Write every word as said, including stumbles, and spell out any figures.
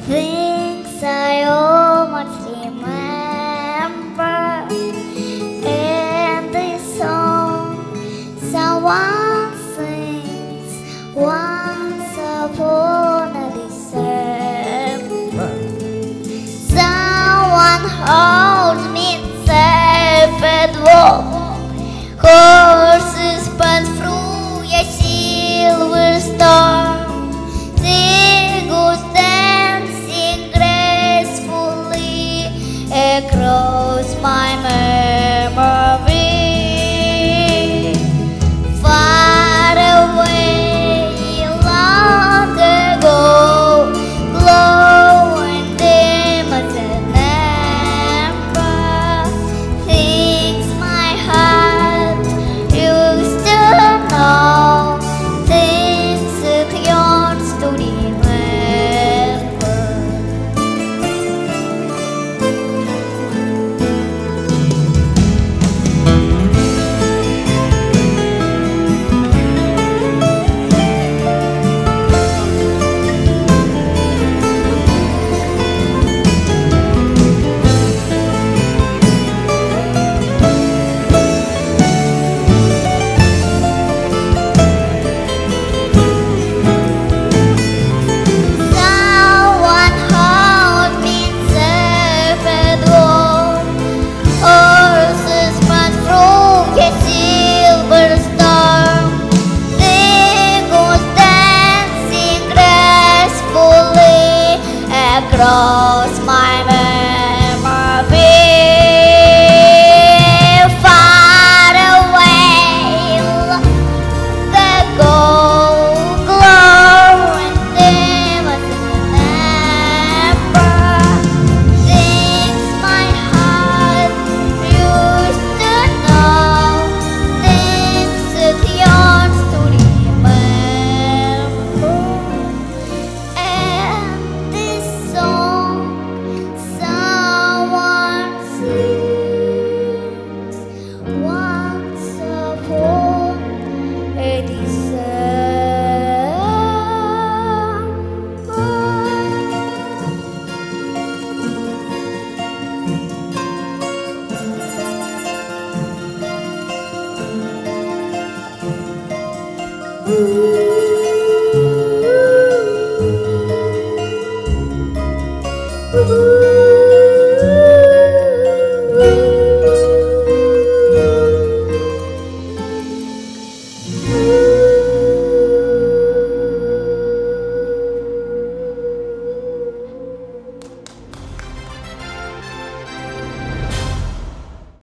Things I almost remember in this song. Someone sings once upon a December. Someone holds me safe at walk. Horses pass through a silver storm. Across my memory, far away, long ago, glowing dim as an ember, things my heart used to know, things it yearns to remember. Across my memory, far away, long ago, glowing dim as an ember, things my heart used to know, things it yearns to remember. And this song someone sings once upon a December. Ooh.